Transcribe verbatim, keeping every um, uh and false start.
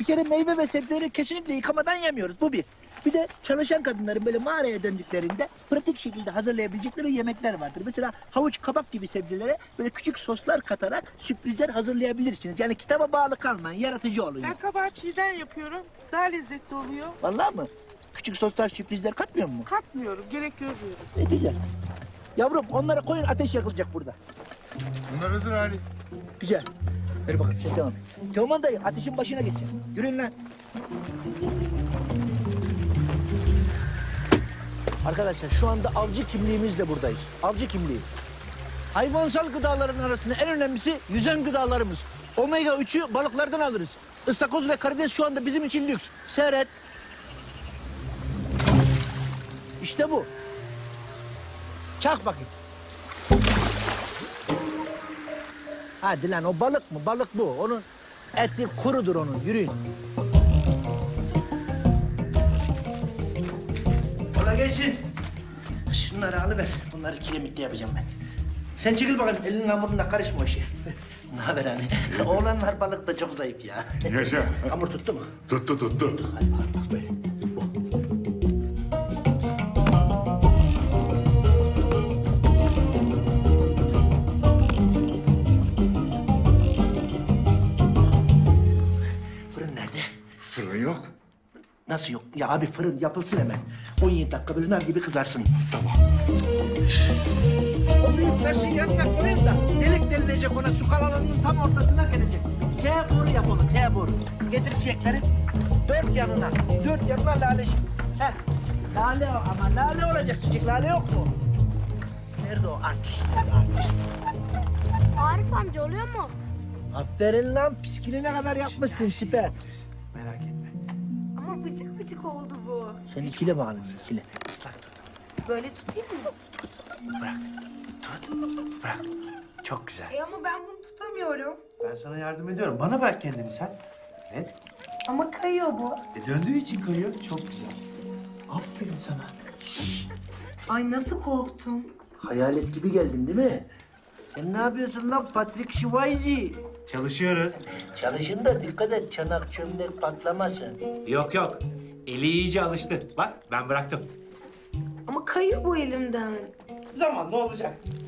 kere meyve ve sebzeleri kesinlikle yıkamadan yemiyoruz. Bu bir. Bir de çalışan kadınların böyle mağaraya döndüklerinde pratik şekilde hazırlayabilecekleri yemekler vardır. Mesela havuç, kabak gibi sebzelere böyle küçük soslar katarak sürprizler hazırlayabilirsiniz. Yani kitaba bağlı kalmayın, yaratıcı olun. Ben kabağı çiğden yapıyorum. Daha lezzetli oluyor. Vallahi mı? Küçük soslar, sürprizler katmıyor mu? Katmıyorum, gerek görmüyorum. E güzel. Yavrum onlara koyun, ateş yakılacak burada. Bunlar hazır Arif. Güzel. Ver bakalım sen devam et. Teoman dayı ateşin başına geçsin. Yürüyün lan. Arkadaşlar şu anda avcı kimliğimizle buradayız. Avcı kimliği. Hayvansal gıdaların arasında en önemlisi yüzen gıdalarımız. Omega üçü balıklardan alırız. Istakoz ve karides şu anda bizim için lüks. Seyret. İşte bu. Çak bakayım. Hadi lan o balık mı? Balık bu. Onun eti kurudur onun. Yürüyün. Kolay gelsin. Şunları alıver. Bunları kiremitte yapacağım ben. Sen çekil bakalım. Elinin hamuruna karışma o işe. Ne haber hani? Oğlanlar balık da çok zayıf ya. Yaşa. Hamur tuttu mu? Tuttu tuttu. Hadi bakalım bak böyle. Bu. Fırın nerede? Fırın yok. Nasıl yok? Ya abi fırın yapılsın hemen. on yedi dakika böyle nar gibi kızarsın. Tamam. O büyük taşın yanına koyayım da delik delilecek ona, su kanalının tam ortasına gelecek. T boru yap onu, T boru. Getir çiçekleri. Dört yanına, dört yanına lale. Heh. Lale o ama lale olacak çiçek, lale yok mu? Nerede o artist? Nerede artist? Arif amca oluyor mu? Aferin lan, piskiline kadar yapmışsın, süper. Merak etme. Ama vıcık vıcık oldu bu. Sen ikile bakalım, ikile. Islak tut. Böyle tutayım mı? Bırak. Tut. Bırak. Çok güzel. E ama ben bunu tutamıyorum. Ben sana yardım ediyorum. Bana bırak kendini sen. Evet. Ama kayıyor bu. E döndüğü için kayıyor. Çok güzel. Aferin sana. Ay nasıl korktum. Hayalet gibi geldin değil mi? Sen ne yapıyorsun lan Patrick Swayze? Çalışıyoruz. Çalışın da dikkat et, çanak çömlek patlamasın. Yok yok. Eli iyice alıştı. Bak ben bıraktım. Ama kayıyor bu elimden. Zamanla olacak.